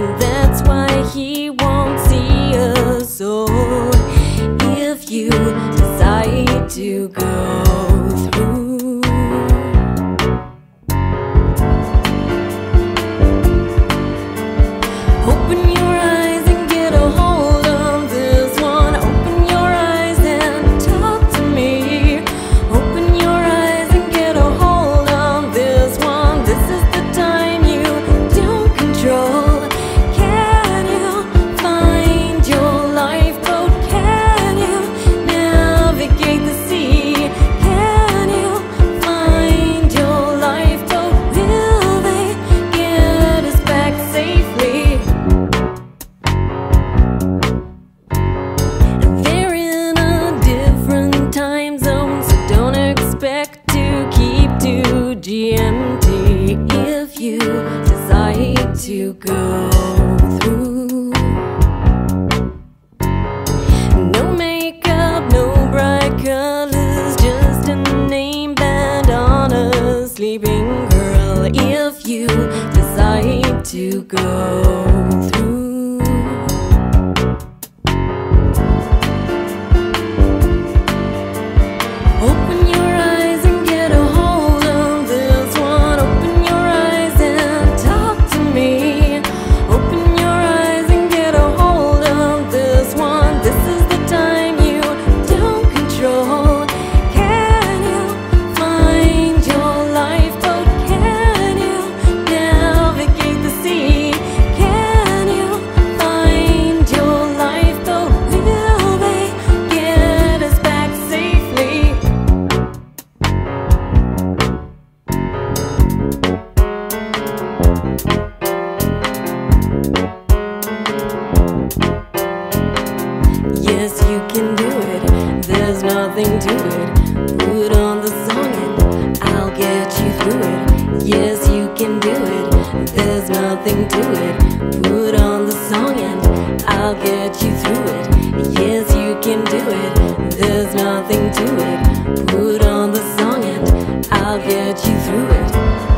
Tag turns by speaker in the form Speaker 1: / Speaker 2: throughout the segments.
Speaker 1: and that's why he won't see us. So if you decide to go through, open your eyes and get a hold of this one. Open your eyes and talk to me. Open your eyes and get a hold of this one. This is the time you don't control. Can you find your lifeboat? Can you navigate the sea? Can you find your lifeboat? Will they get us back safely? They're in a different time zone, so don't expect to keep to GMT if you decide to go through. No makeup, no bright colors, just a name band on a sleeping girl if you decide to go through. Open your eyes and get a hold of this one. Open your eyes and talk to me. Open your eyes and get a hold of this one. This is the time you don't control. Can you find your lifeboat? Can you navigate the sea? Can you find your lifeboat? Will they get us back safely? Yes, you can do it. There's nothing to it. Put on the song and I'll get you through it. Yes, you can do it. There's nothing to it. Put on the song and I'll get you through it. Yes, you can do it. There's nothing to it. Put on the song and I'll get you through it.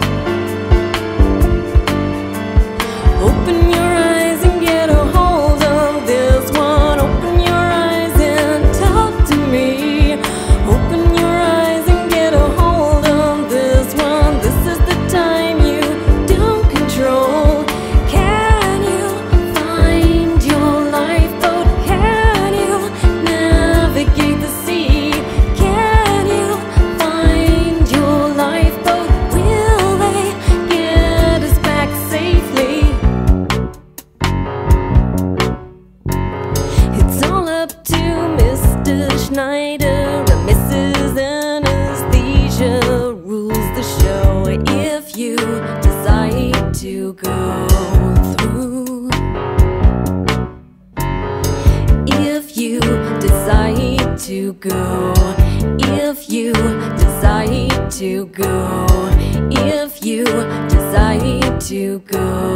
Speaker 1: Open your eyes and get a hold of this one. Open your eyes and talk to me. Open your eyes and get a hold of this one. This is the time you don't control. Can you find your lifeboat? Can you navigate the sea? Can you find your lifeboat? Will they get us back safely? It's all up to Mr. Schneider and Mrs. Anesthesia rules the show if you decide to go through. If you decide to go, if you decide to go, if you decide to go.